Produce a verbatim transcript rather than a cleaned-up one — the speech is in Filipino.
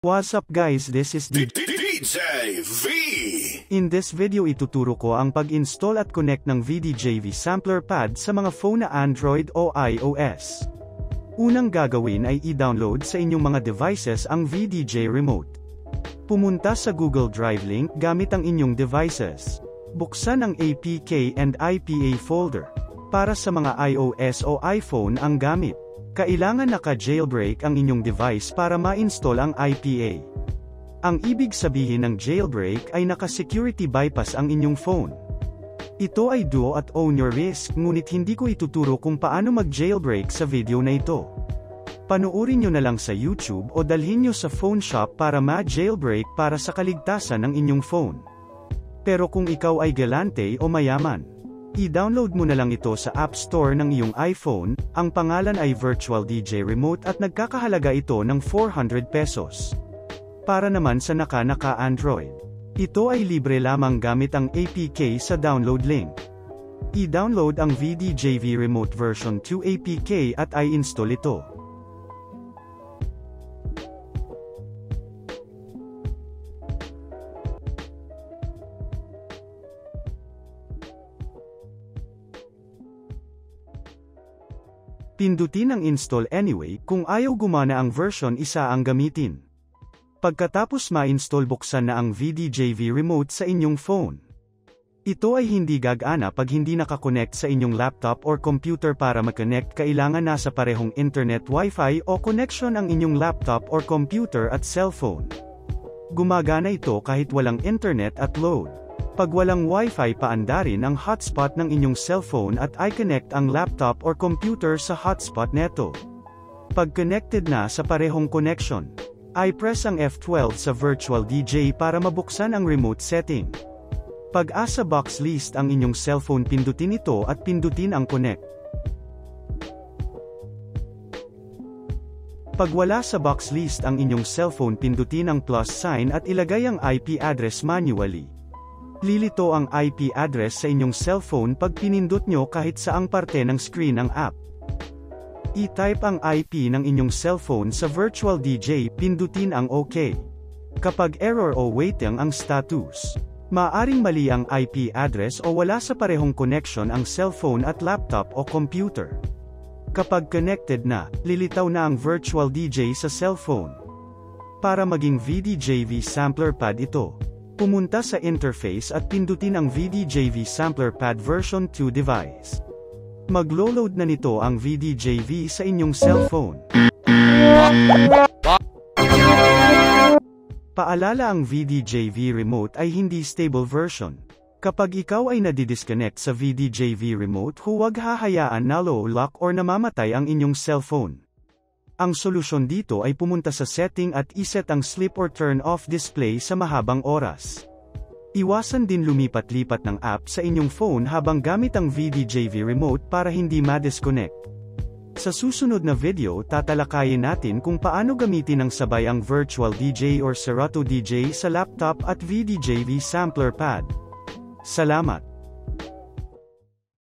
What's up guys, this is D J V. In this video ituturo ko ang pag-install at connect ng V D J V Sampler Pad sa mga phone na Android o iOS. Unang gagawin ay i-download sa inyong mga devices ang V D J Remote. Pumunta sa Google Drive link gamit ang inyong devices. Buksan ang A P K and I P A folder. Para sa mga iOS o iPhone ang gamit. Kailangan naka-jailbreak ang inyong device para ma-install ang I P A. Ang ibig sabihin ng jailbreak ay naka-security bypass ang inyong phone. Ito ay do at own your risk, ngunit hindi ko ituturo kung paano mag-jailbreak sa video na ito. Panuorin nyo na lang sa YouTube o dalhin nyo sa phone shop para ma-jailbreak para sa kaligtasan ng inyong phone. Pero kung ikaw ay galante o mayaman, i-download mo na lang ito sa App Store ng iyong iPhone. Ang pangalan ay Virtual D J Remote at nagkakahalaga ito ng four hundred pesos. Para naman sa naka-naka Android, ito ay libre lamang gamit ang A P K sa download link. I-download ang V D J V Remote version two A P K at i-install ito. Pindutin ang Install Anyway. Kung ayaw gumana ang version, isa ang gamitin. Pagkatapos ma-install, buksan na ang V D J V Remote sa inyong phone. Ito ay hindi gagana pag hindi nakakonect sa inyong laptop or computer. Para mag-connect, kailangan nasa parehong internet Wi-Fi o connection ang inyong laptop or computer at cellphone. Gumagana ito kahit walang internet at load. Pag walang Wi-Fi, paandarin ang hotspot ng inyong cellphone at i-connect ang laptop or computer sa hotspot neto. Pag connected na sa parehong connection, i-press ang F twelve sa Virtual D J para mabuksan ang remote setting. Pag asa box list ang inyong cellphone, pindutin ito at pindutin ang connect. Pag wala sa box list ang inyong cellphone, pindutin ang plus sign at ilagay ang I P address manually. Lilito ang I P address sa inyong cellphone pag pinindot nyo kahit saang parte ng screen ng app. I-type ang I P ng inyong cellphone sa Virtual D J, pindutin ang OK. Kapag error o waiting ang status, maaring mali ang I P address o wala sa parehong connection ang cellphone at laptop o computer. Kapag connected na, lilitaw na ang Virtual D J sa cellphone. Para maging V D J V Sampler Pad ito, pumunta sa interface at pindutin ang V D J V Sampler Pad version two device. Maglo-load na nito ang V D J V sa inyong cellphone. Paalala, ang V D J V Remote ay hindi stable version. Kapag ikaw ay nadidisconnect sa V D J V Remote, huwag hahayaan na low lock or namamatay ang inyong cellphone. Ang solusyon dito ay pumunta sa setting at iset ang sleep or turn off display sa mahabang oras. Iwasan din lumipat-lipat ng app sa inyong phone habang gamit ang V D J V Remote para hindi ma-disconnect. Sa susunod na video, tatalakayin natin kung paano gamitin ng sabay ang Virtual D J or Serato D J sa laptop at V D J V Sampler Pad. Salamat!